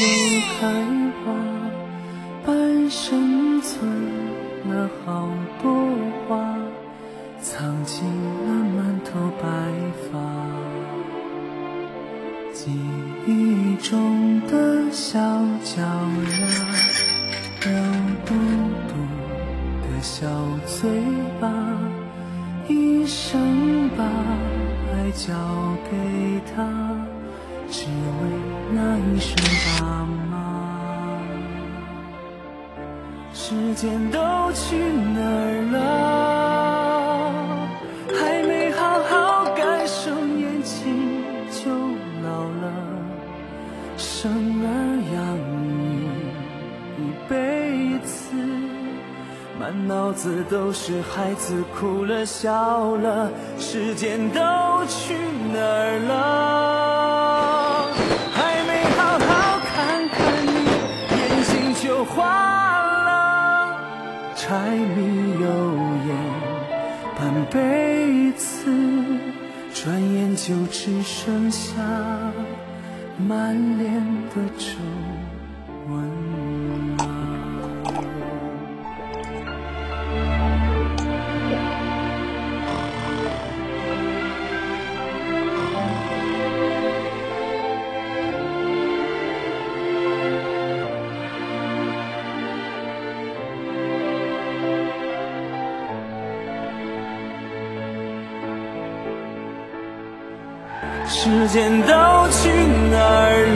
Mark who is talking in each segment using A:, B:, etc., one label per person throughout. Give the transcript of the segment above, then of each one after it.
A: 开花，半生存了好多话，藏进了满头白发。记忆中的小脚丫，肉嘟嘟的小嘴巴，一生把爱交给他，只为那一声爸妈。时间都去哪儿了？还没好好感受年轻就老了，生儿养女一辈子，满脑子都是孩子哭了笑了，时间都去哪儿了？还没好好看看你，眼睛就花了，柴米油盐半辈子，转眼就只剩下满脸的皱纹。时间都去哪儿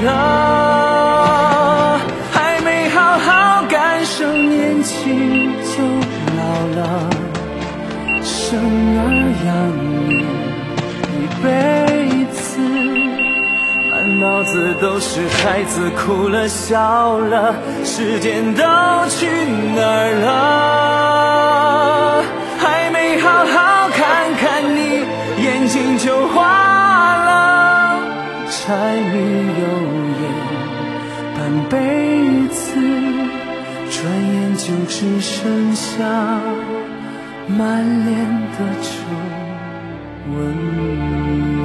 A: 了？还没好好感受年轻就老了，生儿养女一辈子，满脑子都是孩子哭了笑了，时间都去哪儿了？还没好好看看你，眼睛就花了，柴米油盐半辈子，转眼就只剩下满脸的皱纹。